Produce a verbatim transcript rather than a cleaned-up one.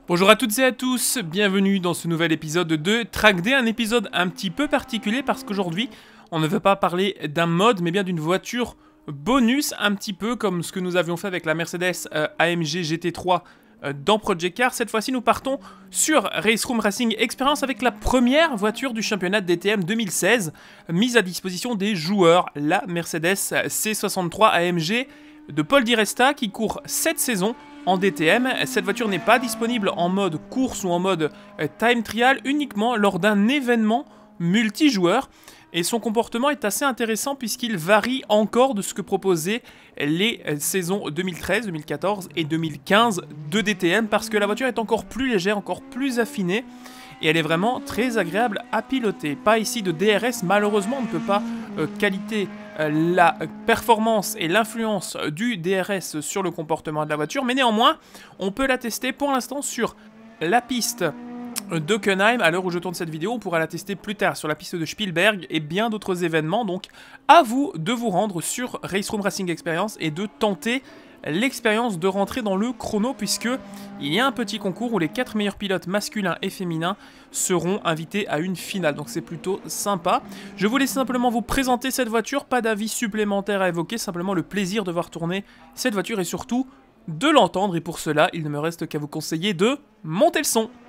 Bonjour à toutes et à tous, bienvenue dans ce nouvel épisode de Track Day, un épisode un petit peu particulier parce qu'aujourd'hui on ne veut pas parler d'un mode mais bien d'une voiture bonus, un petit peu comme ce que nous avions fait avec la Mercedes euh, A M G G T trois euh, dans Project Car. Cette fois-ci nous partons sur Race Room Racing Experience avec la première voiture du championnat de D T M deux mille seize mise à disposition des joueurs, la Mercedes C soixante-trois A M G de Paul Di Resta qui court cette saison en D T M. Cette voiture n'est pas disponible en mode course ou en mode euh, time trial, uniquement lors d'un événement multijoueur. Et son comportement est assez intéressant puisqu'il varie encore de ce que proposaient les euh, saisons deux mille treize, deux mille quatorze et deux mille quinze de D T M parce que la voiture est encore plus légère, encore plus affinée. Et elle est vraiment très agréable à piloter. Pas ici de D R S, malheureusement on ne peut pas euh, qualité euh, la performance et l'influence du D R S sur le comportement de la voiture, mais néanmoins on peut la tester pour l'instant sur la piste d'Hockenheim. À l'heure où je tourne cette vidéo, on pourra la tester plus tard sur la piste de Spielberg et bien d'autres événements, donc à vous de vous rendre sur Race Room Racing Experience et de tenter l'expérience de rentrer dans le chrono puisque il y a un petit concours où les quatre meilleurs pilotes masculins et féminins seront invités à une finale, donc c'est plutôt sympa. Je voulais simplement vous présenter cette voiture, pas d'avis supplémentaire à évoquer, simplement le plaisir de voir tourner cette voiture et surtout de l'entendre, et pour cela il ne me reste qu'à vous conseiller de monter le son.